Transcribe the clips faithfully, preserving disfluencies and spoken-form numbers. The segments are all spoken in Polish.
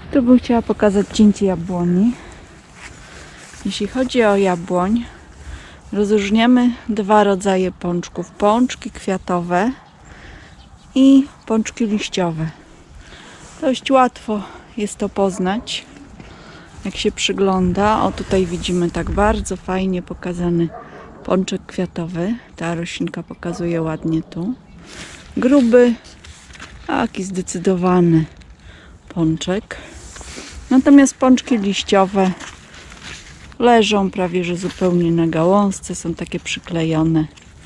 Tu bym chciała pokazać cięcie jabłoni. Jeśli chodzi o jabłoń, rozróżniamy dwa rodzaje pączków. Pączki kwiatowe i pączki liściowe. Dość łatwo jest to poznać, jak się przygląda. O, tutaj widzimy tak bardzo fajnie pokazany pączek kwiatowy. Ta roślinka pokazuje ładnie tu. Gruby, taki zdecydowany pączek. Natomiast pączki liściowe leżą prawie że zupełnie na gałązce, są takie przyklejone.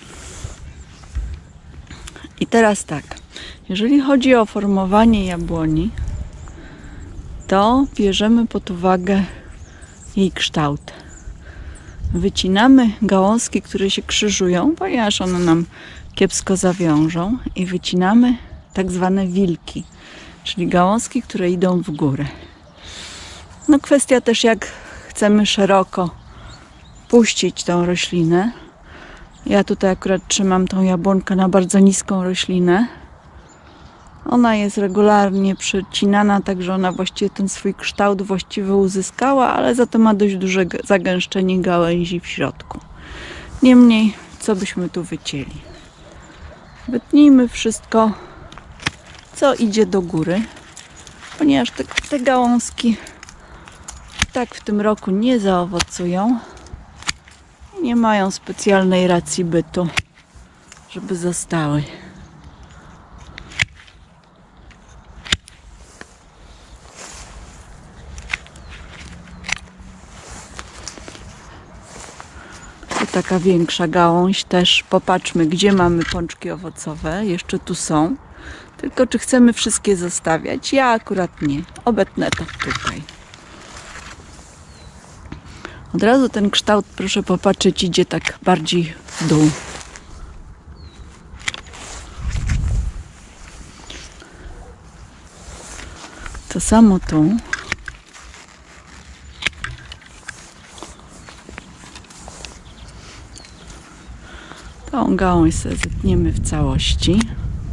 I teraz tak, jeżeli chodzi o formowanie jabłoni, to bierzemy pod uwagę jej kształt. Wycinamy gałązki, które się krzyżują, ponieważ one nam kiepsko zawiążą, i wycinamy tak zwane wilki, czyli gałązki, które idą w górę. No kwestia też, jak chcemy szeroko puścić tą roślinę. Ja tutaj akurat trzymam tą jabłonkę na bardzo niską roślinę. Ona jest regularnie przecinana, także ona właściwie ten swój kształt właściwy uzyskała, ale za to ma dość duże zagęszczenie gałęzi w środku. Niemniej, co byśmy tu wycięli? Wytnijmy wszystko, co idzie do góry, ponieważ te, te gałązki tak w tym roku nie zaowocują i nie mają specjalnej racji bytu, żeby zostały. Tu taka większa gałąź też. Popatrzmy, gdzie mamy pączki owocowe. Jeszcze tu są. Tylko czy chcemy wszystkie zostawiać? Ja akurat nie. Obetnę to tutaj. Od razu ten kształt, proszę popatrzeć, idzie tak bardziej w dół. To samo tu. Tą gałąź sobie zetniemy w całości.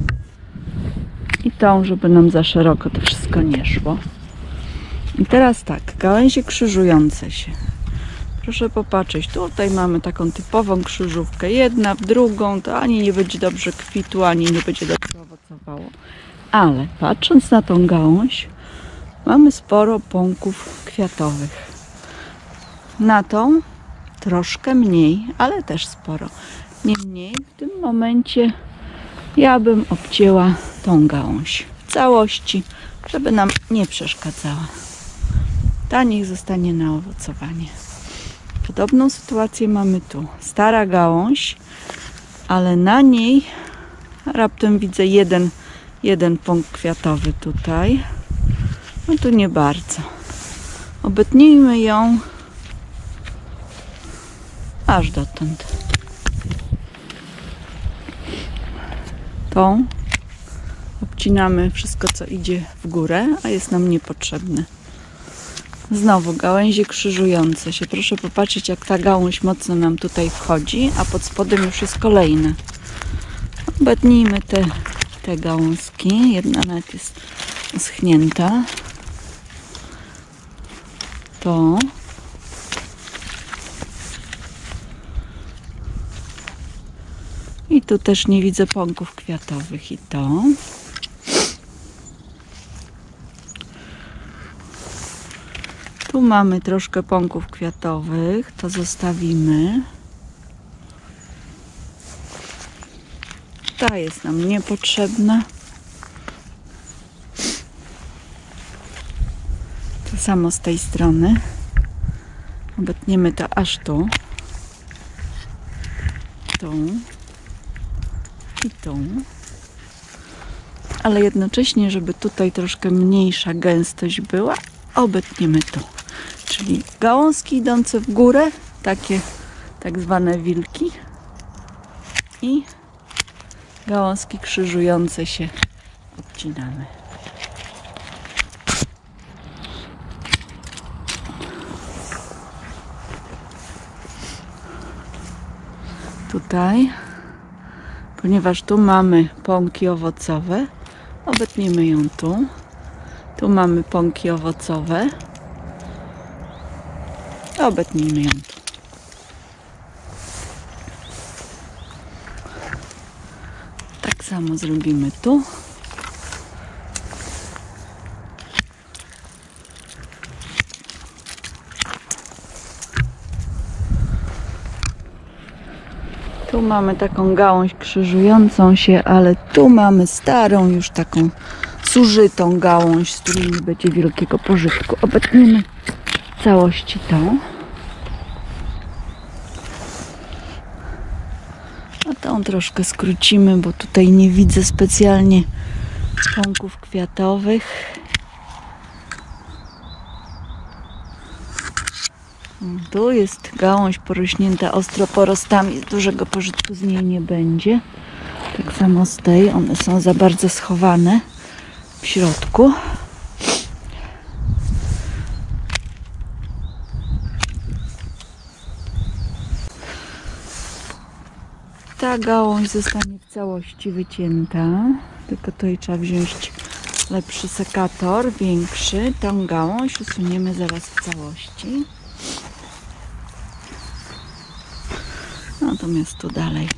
I tą, żeby nam za szeroko to wszystko nie szło. I teraz tak, gałęzie krzyżujące się. Proszę popatrzeć, tutaj mamy taką typową krzyżówkę. Jedna w drugą, to ani nie będzie dobrze kwitło, ani nie będzie dobrze owocowało. Ale patrząc na tą gałąź, mamy sporo pąków kwiatowych. Na tą troszkę mniej, ale też sporo. Niemniej w tym momencie ja bym obcięła tą gałąź w całości, żeby nam nie przeszkadzała. Ta niech zostanie na owocowanie. Podobną sytuację mamy tu. Stara gałąź, ale na niej raptem widzę jeden, jeden pąk kwiatowy tutaj. No tu nie bardzo. Obetnijmy ją aż dotąd. Tą obcinamy wszystko, co idzie w górę, a jest nam niepotrzebne. Znowu gałęzie krzyżujące się. Proszę popatrzeć, jak ta gałąź mocno nam tutaj wchodzi, a pod spodem już jest kolejna. Obetnijmy te, te gałązki. Jedna nawet jest schnięta. To. I tu też nie widzę pąków kwiatowych. I to. Tu mamy troszkę pąków kwiatowych, to zostawimy. Ta jest nam niepotrzebna. To samo z tej strony. Obetniemy to aż tu. Tu. I tu. Ale jednocześnie, żeby tutaj troszkę mniejsza gęstość była, obetniemy tu. Czyli gałązki idące w górę, takie tak zwane wilki, i gałązki krzyżujące się odcinamy. Tutaj, ponieważ tu mamy pąki owocowe, obetniemy ją tu. Tu mamy pąki owocowe. Obetnijmy ją tu. Tak samo zrobimy tu. Tu mamy taką gałąź krzyżującą się, ale tu mamy starą, już taką zużytą gałąź, z której nie będzie wielkiego pożytku. Obetniemy w całości tą. A tą troszkę skrócimy, bo tutaj nie widzę specjalnie pąków kwiatowych. Tu jest gałąź porośnięta ostro porostami, dużego pożytku z niej nie będzie. Tak samo z tej, one są za bardzo schowane w środku. Ta gałąź zostanie w całości wycięta, tylko tutaj trzeba wziąć lepszy sekator, większy. Tą gałąź usuniemy zaraz w całości. Natomiast tu dalej.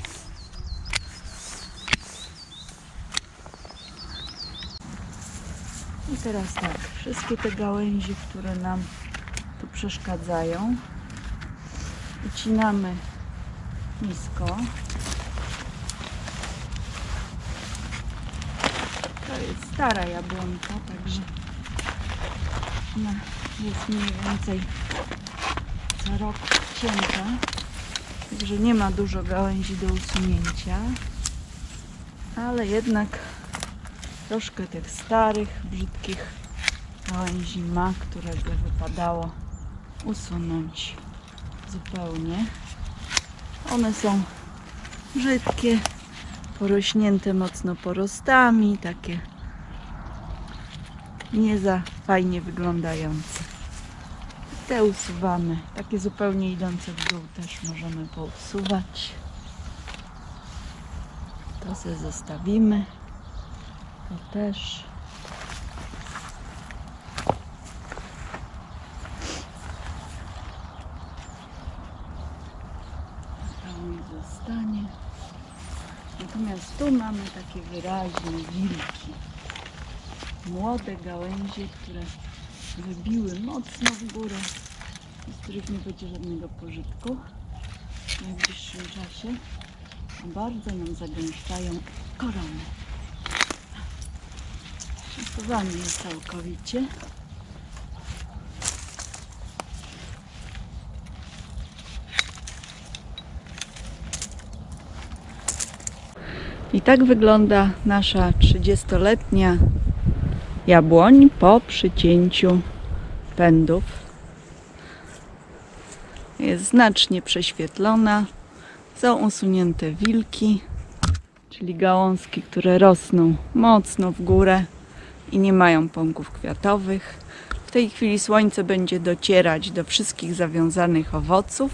I teraz tak, wszystkie te gałęzie, które nam tu przeszkadzają, ucinamy nisko. To jest stara jabłonka, także ona jest mniej więcej za rok cięta. Także nie ma dużo gałęzi do usunięcia, ale jednak troszkę tych starych, brzydkich gałęzi ma, które by wypadało usunąć zupełnie. One są brzydkie, porośnięte mocno porostami, takie nie za fajnie wyglądające. Te usuwamy, takie zupełnie idące w dół też możemy pousuwać. To sobie zostawimy. To też. To zostanie. Natomiast tu mamy takie wyraźne wilki. Młode gałęzie, które wybiły mocno w górę, z których nie będzie żadnego pożytku w najbliższym czasie, a bardzo nam zagęszczają korony. Usuwamy je całkowicie. I tak wygląda nasza trzydziestoletnia jabłoń po przycięciu pędów. Jest znacznie prześwietlona. Są usunięte wilki, czyli gałązki, które rosną mocno w górę i nie mają pąków kwiatowych. W tej chwili słońce będzie docierać do wszystkich zawiązanych owoców.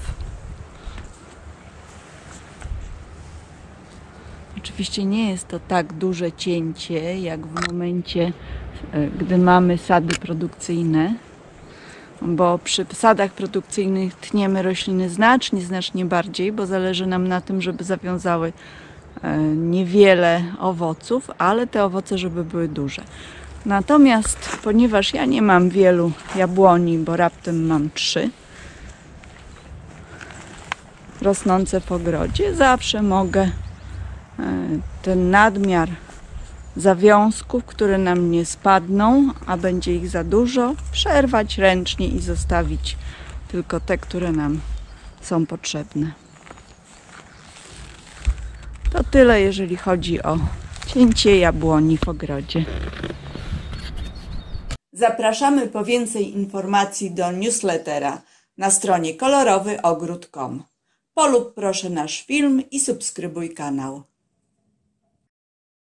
Oczywiście nie jest to tak duże cięcie, jak w momencie, gdy mamy sady produkcyjne, bo przy sadach produkcyjnych tniemy rośliny znacznie, znacznie bardziej, bo zależy nam na tym, żeby zawiązały niewiele owoców, ale te owoce, żeby były duże. Natomiast, ponieważ ja nie mam wielu jabłoni, bo raptem mam trzy rosnące w ogrodzie, zawsze mogę ten nadmiar zawiązków, które nam nie spadną, a będzie ich za dużo, przerwać ręcznie i zostawić tylko te, które nam są potrzebne. To tyle, jeżeli chodzi o cięcie jabłoni w ogrodzie. Zapraszamy po więcej informacji do newslettera na stronie kolorowy ogród kropka com. Polub proszę nasz film i subskrybuj kanał.